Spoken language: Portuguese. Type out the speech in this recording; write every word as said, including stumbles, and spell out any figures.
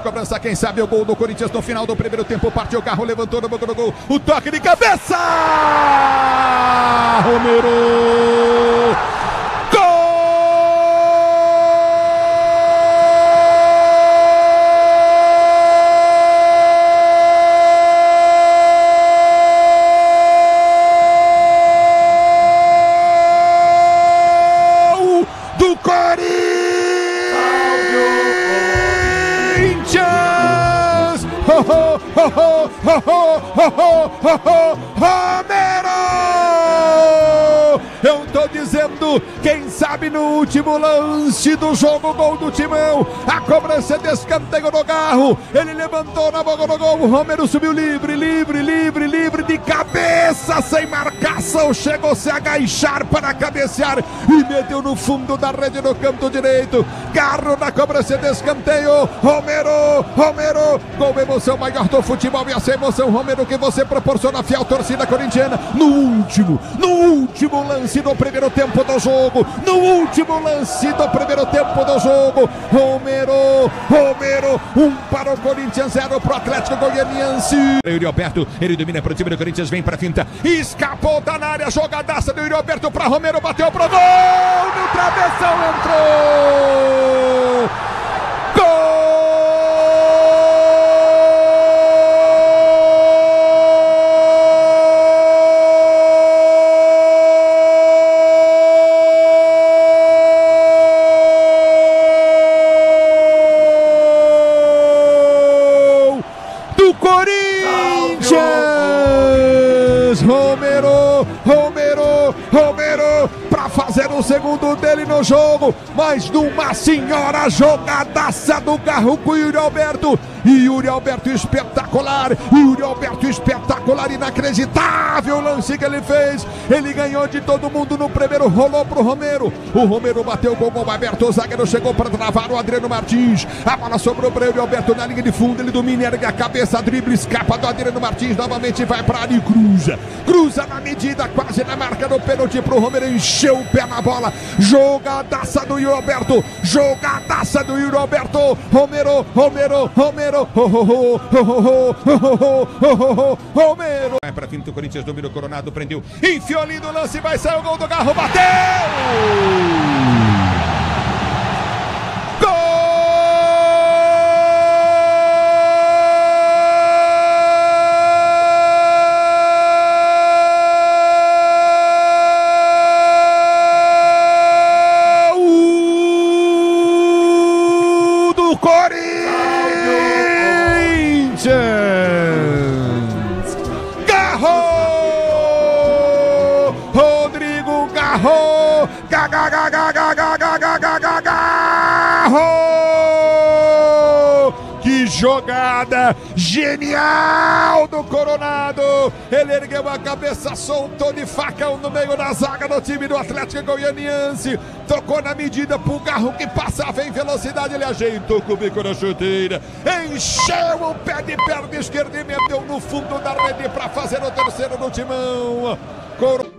cobrança, quem sabe o gol do Corinthians no final do primeiro tempo. Partiu o carro, levantou no boca do gol, o toque de cabeça! Romero! Do Corinthians! Ho, ho, ho, ho, ho, ho, ho, ho, Romero! Eu tô dizendo, quem sabe no último lance do jogo, gol do Timão, a cobrança de escanteio no carro, ele levantou na boca do gol, o Romero subiu livre, livre, livre, livre, de cabeça, sem marcação, chegou a se agachar para cabecear e meteu no fundo da rede no canto direito. Garro na cobrança de escanteio, Romero, Romero, gol, emoção maior do futebol, e essa emoção, Romero, que você proporciona a fiel torcida corintiana no último, no último lance do primeiro tempo do jogo, no último lance do primeiro tempo do jogo, Romero, Romero, um para o Corinthians, zero para o Atlético Goianiense. Yuri Alberto, ele domina para o time do Corinthians, vem para a finta, escapou, tá na área, jogadaça do Yuri Alberto para Romero, bateu pro gol, no travessão, entrou, gol! Corinthians, Romero, Romero, Romero, para fazer o segundo dele no jogo, mas numa senhora jogadaça do carro com o Yuri Alberto, e Yuri Alberto espetacular, Yuri Alberto espetacular, inacreditável o lance que ele fez, ele ganhou de todo mundo no primeiro, rolou pro Romero, o Romero bateu com o gol aberto, o zagueiro chegou para travar o Adriano Martins, a bola sobrou para Yuri Alberto na linha de fundo, ele domina, ergue a cabeça, drible, escapa do Adriano Martins, novamente vai para ali, cruza, cruza na medida, quase na marca do pênalti pro Romero, encheu o pé na bola, jogadaça do Yuri Alberto, jogadaça do Yuri Alberto, Romero, Romero, Romero, oh, oh, oh, oh, oh, oh, oh, oh, Romero. Vai pra finta, o Corinthians domina o Coronado, prendeu, enfiou ali no lance, vai sair o gol do Garro, bateu! Garro! Rodrigo Garro! Garro! Que jogada genial do Coronado! Ele ergueu a cabeça, soltou de facão no meio da zaga do time do Atlético Goianiense, tocou na medida pro Garro que passava em velocidade, ele ajeitou com o bico na chuteira, encheu o pé de perna esquerda e meteu no fundo da rede para fazer o terceiro no Timão. Cor...